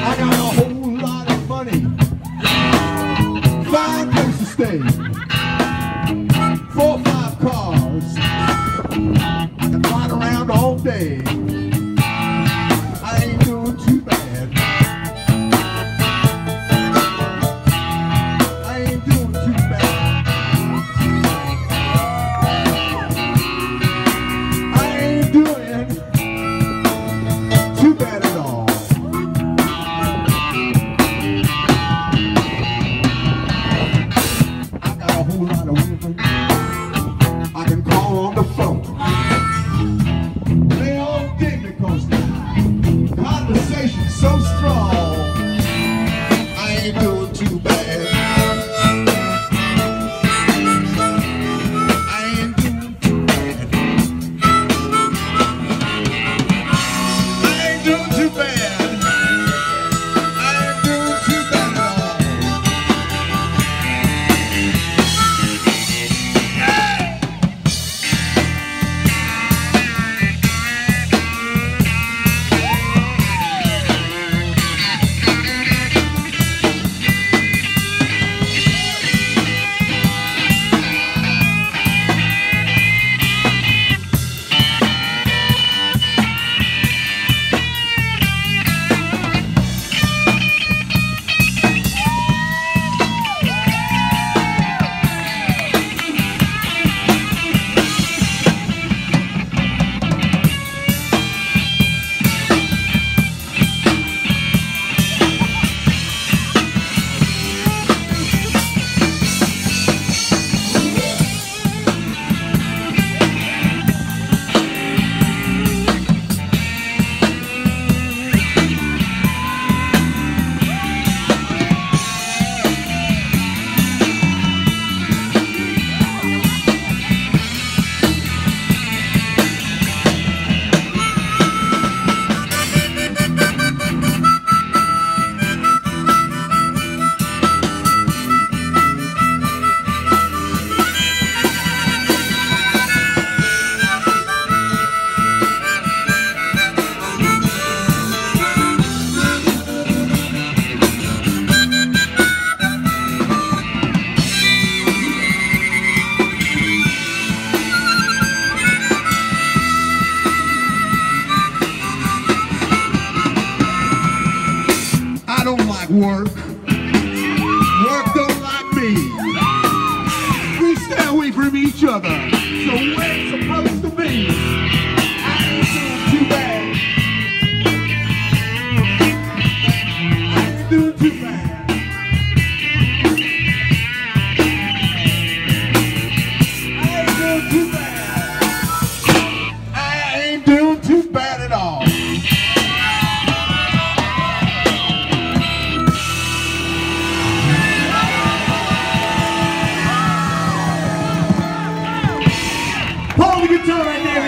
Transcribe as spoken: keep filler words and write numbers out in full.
I got a whole lot of money, fine place to stay, four or five cars, and ride around all day. I ain't doing too bad. I ain't doing too bad. I ain't doing too bad at all. I got a whole lot of women I can call on the phone. They all dig me 'cause the conversation's so strong. I ain't doing too bad. I ain't doing too bad. I ain't doing too bad. I ain't doing too bad at all. I don't like work. Work don't like me. We stay away from each other. So where it's supposed to be. I ain't doing too bad. I ain't doing too bad. I ain't doing too bad. I ain't doing too bad at all. Hold the guitar right there.